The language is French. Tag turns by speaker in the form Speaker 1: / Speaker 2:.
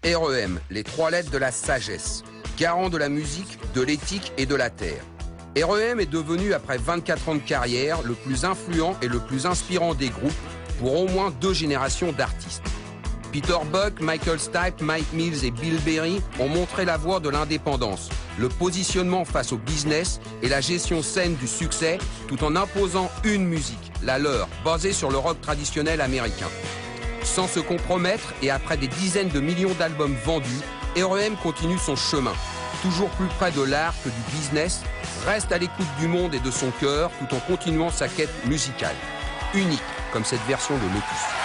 Speaker 1: R.E.M, les 3 lettres de la sagesse, garant de la musique, de l'éthique et de la terre. R.E.M est devenu, après 24 ans de carrière, le plus influent et le plus inspirant des groupes pour au moins 2 générations d'artistes. Peter Buck, Michael Stipe, Mike Mills et Bill Berry ont montré la voie de l'indépendance, le positionnement face au business et la gestion saine du succès, tout en imposant une musique, la leur, basée sur le rock traditionnel américain. Sans se compromettre et après des dizaines de millions d'albums vendus, R.E.M continue son chemin. Toujours plus près de l'art que du business, reste à l'écoute du monde et de son cœur tout en continuant sa quête musicale. Unique comme cette version de Lotus.